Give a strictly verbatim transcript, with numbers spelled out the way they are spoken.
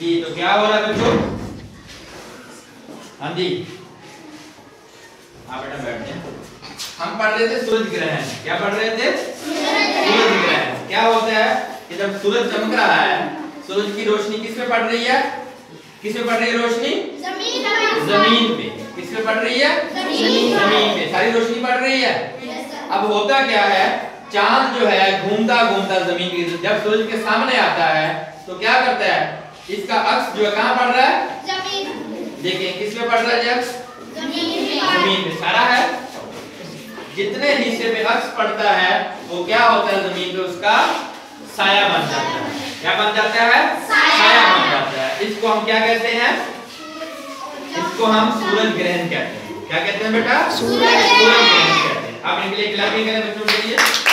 जी। तो क्या हो रहा है बच्चों? हाँ जी, आप बेटा बैठ जाए। हम पढ़ रहे थे सूरज ग्रहण। क्या पढ़ रहे थे? सूरज ग्रहण। क्या होता है कि जब सूरज चमक रहा है, सूरज की रोशनी किस पे पड़ रही है? किस पे पड़ रही है रोशनी? जमीन पे। जमीन पे। किस पे पड़ रही है? जमीन जमीन पे। सारी रोशनी पड़ रही है। अब होता क्या है, चांद जो है घूमता घूमता जमीन की जब सूरज के सामने आता है तो क्या करता है, इसका अक्स जो है कहाँ पड़ रहा है? जमीन। देखिए किस पे पड़ रहा है अक्स? जमीन पे। जमीन पे सारा है। जितने हिस्से पे अक्स पड़ता है वो क्या होता है, जमीन पे उसका साया बन जाता है। क्या बन जाता है? साया बन जाता है। इसको हम क्या कहते हैं? इसको हम सूरज ग्रहण कहते हैं। क्या कहते हैं बेटा? सूरज ग्रहण कहते हैं। आप इनके लिए क्लैपिंग करें बच्चों के लिए।